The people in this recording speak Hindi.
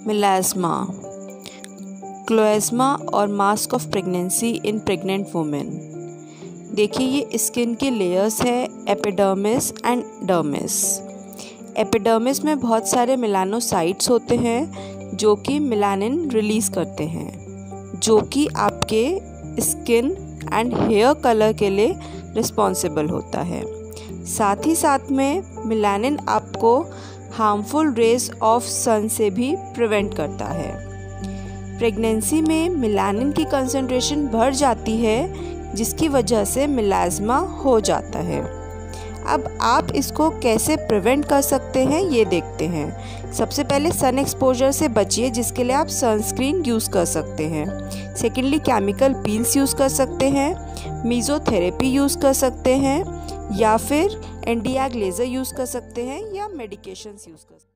मेलास्मा, क्लोएस्मा और mask of pregnancy in pregnant women. देखिए ये स्किन के लेयर्स है एपिडर्मिस एंड डर्मिस। एपिडर्मिस में बहुत सारे मेलानोसाइट्स होते हैं जो कि मेलानिन रिलीज़ करते हैं, जो कि आपके स्किन एंड हेयर कलर के लिए रिस्पॉन्सिबल होता है। साथ ही साथ में मेलानिन आपको हार्मफुल रेज ऑफ सन से भी प्रिवेंट करता है। प्रेगनेंसी में मेलानिन की कंसंट्रेशन बढ़ जाती है, जिसकी वजह से मेलास्मा हो जाता है। अब आप इसको कैसे प्रिवेंट कर सकते हैं ये देखते हैं। सबसे पहले सन एक्सपोजर से बचिए, जिसके लिए आप सनस्क्रीन यूज़ कर सकते हैं। सेकेंडली केमिकल पील्स यूज़ कर सकते हैं, मीज़ोथेरेपी यूज़ कर सकते हैं, या फिर एंटी-एग लेज़र यूज़ कर सकते हैं, या मेडिकेशंस यूज़ कर सकते हैं।